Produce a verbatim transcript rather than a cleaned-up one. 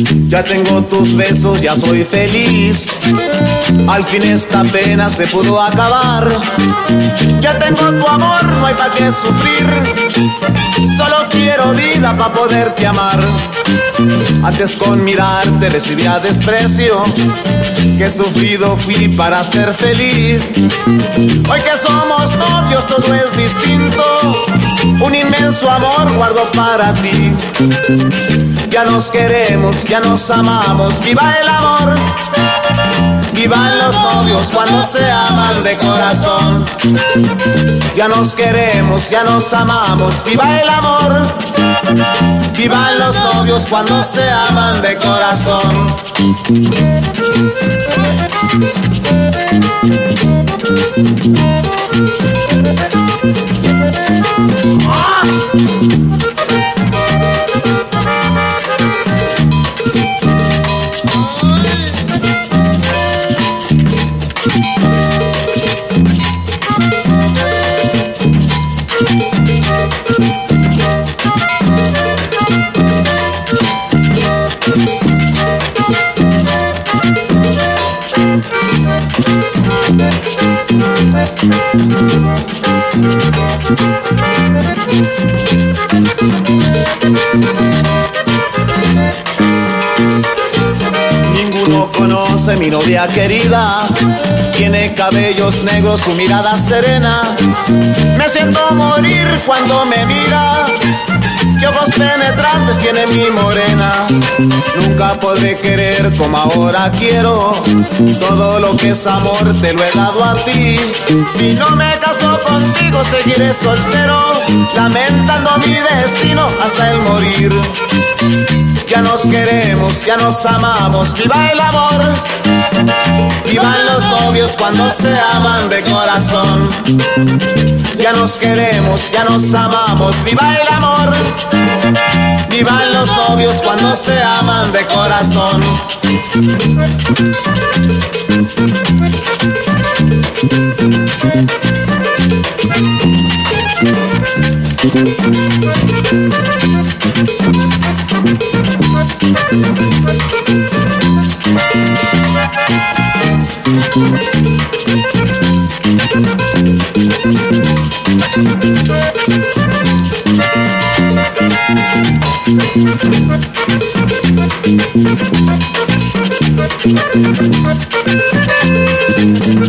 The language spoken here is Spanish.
Ya tengo tus besos, ya soy feliz. Al fin esta pena se pudo acabar. Ya tengo tu amor, no hay pa' qué sufrir. Solo quiero vida pa' poderte amar. Antes con mirarte recibía desprecio. Qué sufrido fui para ser feliz. Hoy que somos novios todo es distinto. Un inmenso amor guardo para ti. Ya nos queremos, ya nos amamos. ¡Viva el amor! Vivan los novios cuando se aman de corazón. Ya nos queremos, ya nos amamos. ¡Viva el amor! Vivan los novios cuando se aman de corazón. ¡Ah! Ninguno conoce mi novia querida. Tiene cabellos negros, su mirada serena. Me siento morir cuando me mira. Qué ojos penetrantes tiene mi morena. Nunca podré querer como ahora quiero. Todo lo que es amor te lo he dado a ti. Si no me caso contigo seguiré soltero, lamentando mi destino hasta el morir. Ya nos queremos, ya nos amamos. ¡Viva el amor! Vivan los novios cuando se aman de corazón. Ya nos queremos, ya nos amamos. ¡Viva el amor! Vivan los novios cuando se aman de corazón. Thank you.